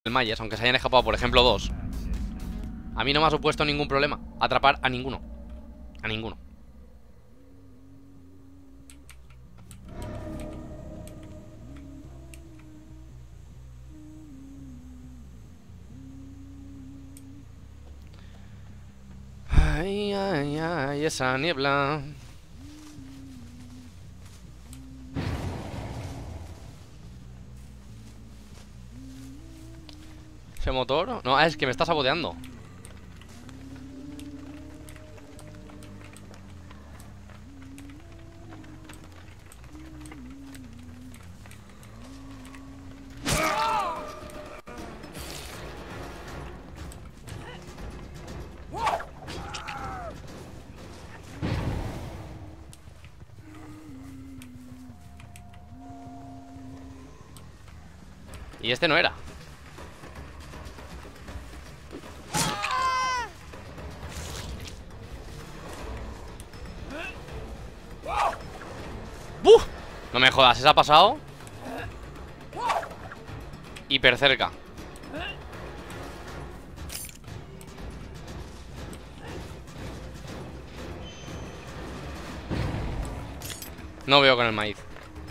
el Myers, aunque se hayan escapado, por ejemplo, dos. A mí no me ha supuesto ningún problema atrapar a ninguno. A ninguno. Ay, ay, ay, esa niebla. ¿Ese motor? No, es que me está saboteando. Y este no era. ¡Buf! No me jodas, ¿esa ha pasado? Hiper cerca. No veo con el maíz.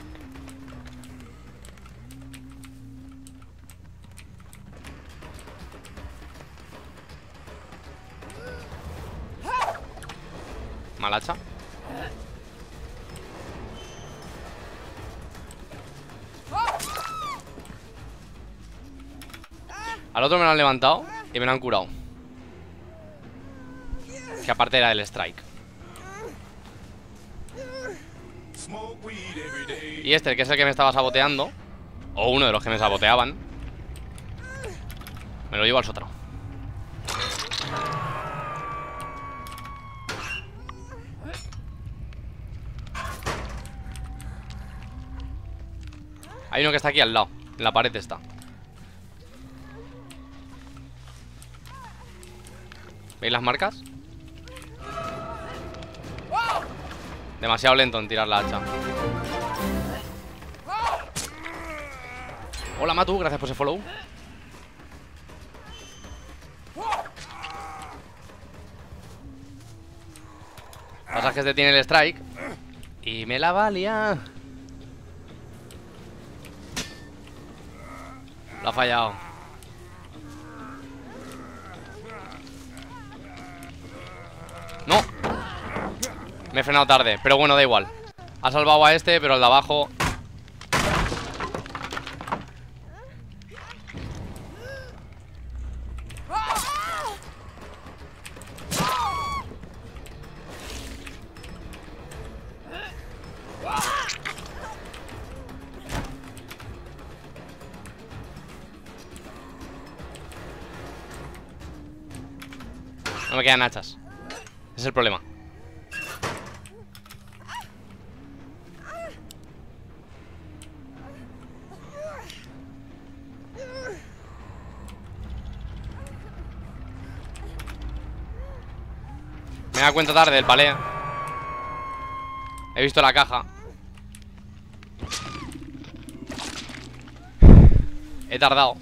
Mal hacha. Al otro me lo han levantado y me lo han curado. Que aparte era el strike. Y este, que es el que me estaba saboteando, o uno de los que me saboteaban, me lo llevo al sótano. Hay uno que está aquí al lado, en la pared está. ¿Veis las marcas? Demasiado lento en tirar la hacha. Hola Matu, gracias por ese follow. Pasa que este tiene el strike y me la va a liar. Lo ha fallado. No. Me he frenado tarde, pero bueno, da igual. Ha salvado a este, pero el de abajo. No me quedan hachas. Ese es el problema. Me da cuenta tarde del palé. He visto la caja. He tardado.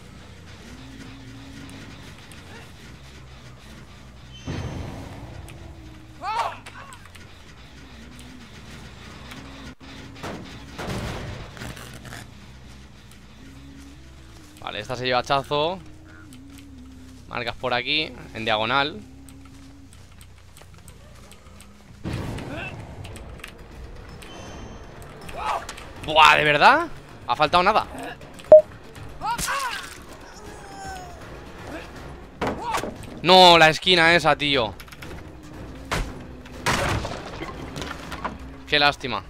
Vale, esta se lleva hachazo. Marcas por aquí, en diagonal. ¡Buah! ¿De verdad? ¿Ha faltado nada? No, la esquina esa, tío. Qué lástima.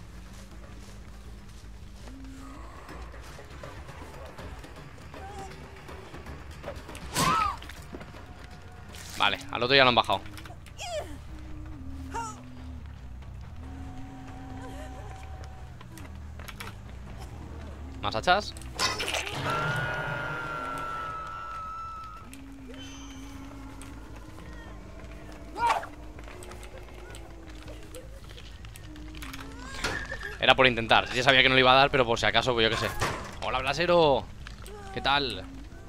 Vale, al otro ya lo han bajado. ¿Más hachas? Era por intentar. Ya sabía que no le iba a dar, pero por si acaso, pues yo qué sé. Hola, Blasero. ¿Qué tal?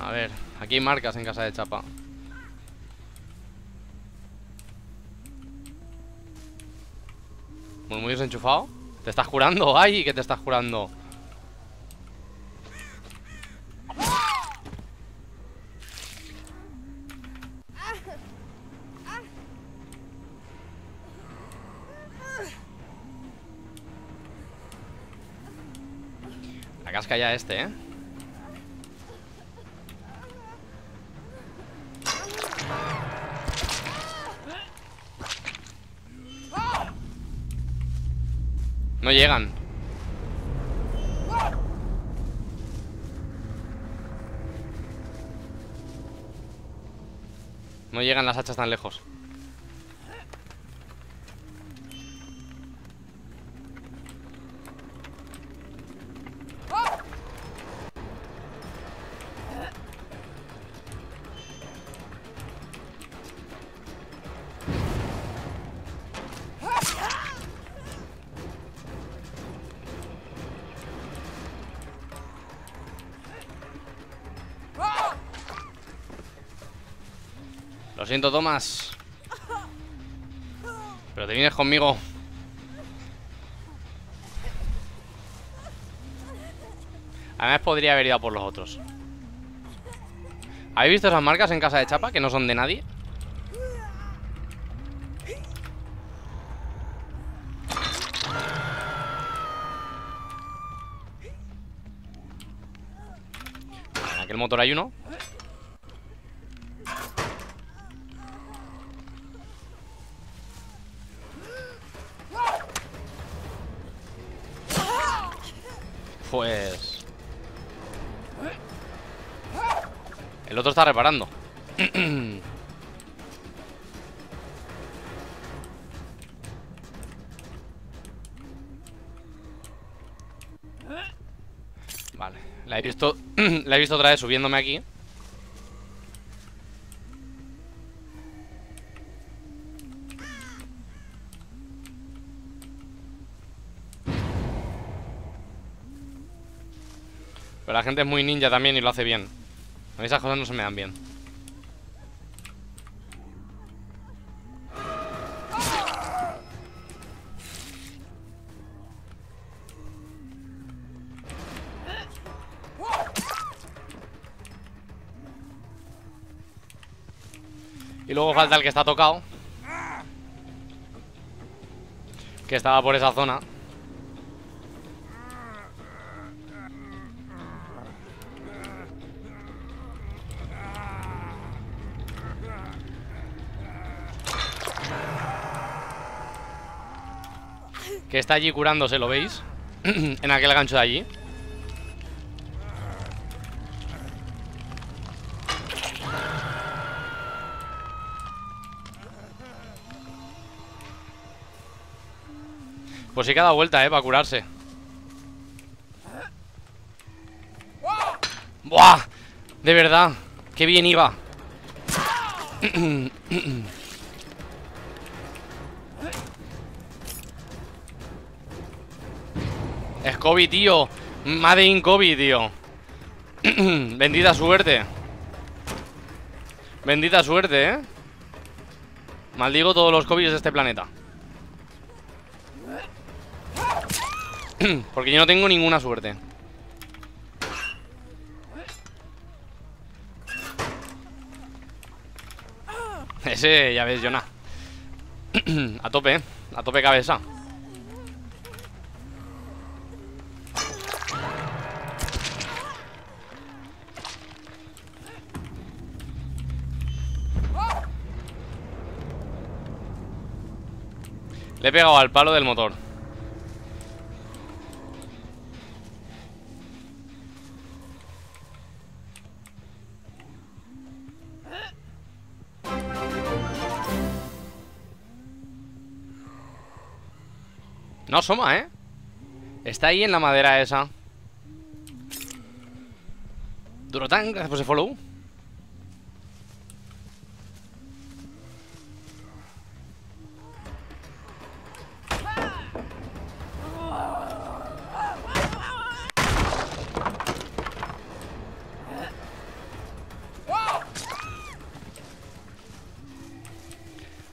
A ver, aquí hay marcas en casa de Chapa. Muy desenchufado. ¿Te estás curando? ¡Ay! ¿Qué te estás curando? La casca ya este, ¿eh? No llegan. No llegan las hachas tan lejos. Lo siento, Tomás, pero te vienes conmigo. Además podría haber ido a por los otros. ¿Habéis visto esas marcas en casa de Chapa que no son de nadie? En aquel motor hay uno. Pues... el otro está reparando. Vale, la he visto. La he visto otra vez subiéndome aquí. Pero la gente es muy ninja también y lo hace bien. A mí esas cosas no se me dan bien. Y luego falta el que está tocado, que estaba por esa zona. Que está allí curándose, ¿lo veis? En aquel gancho de allí. Pues sí que ha dado vuelta, para curarse. ¡Buah! De verdad, qué bien iba. Es COVID, tío. Made in COVID, tío. Bendita suerte. Bendita suerte, Maldigo todos los COVID de este planeta. Porque yo no tengo ninguna suerte. Ese, ya ves, Jonah. A tope, a tope cabeza. Le he pegado al palo del motor. No asoma, Está ahí en la madera esa. Durotán, gracias por ese follow.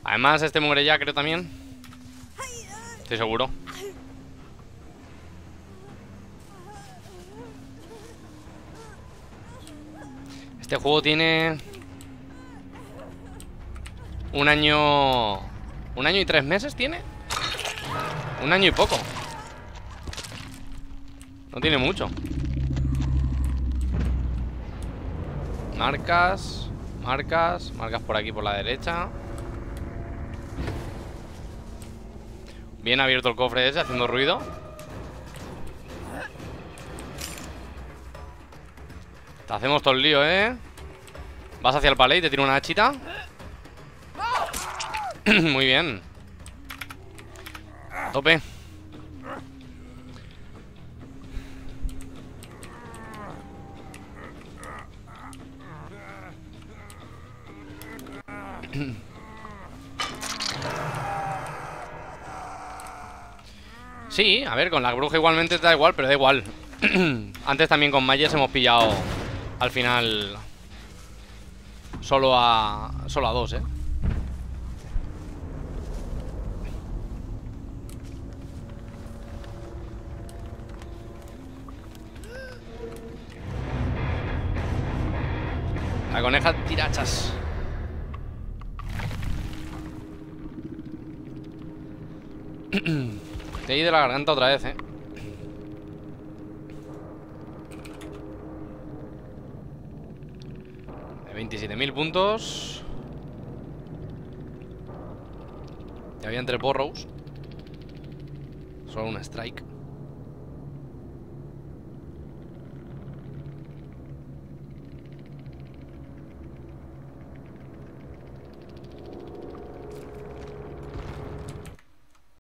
Además, este muere ya, creo también. Estoy seguro. Este juego tiene... un año... ¿Un año y 3 meses tiene? Un año y poco. No tiene mucho. Marcas. Marcas. Marcas por aquí, por la derecha. Bien abierto el cofre ese, haciendo ruido. Te hacemos todo el lío, ¿eh? Vas hacia el palé y te tiro una hachita. Muy bien. Tope. Sí, a ver, con la bruja igualmente te da igual, pero da igual. Antes también con Mayes hemos pillado al final solo a dos, ¿eh? La coneja tirachas. Te he ido de la garganta otra vez, ¿eh? De 27.000 puntos. Ya había entre Porrows. Solo un strike.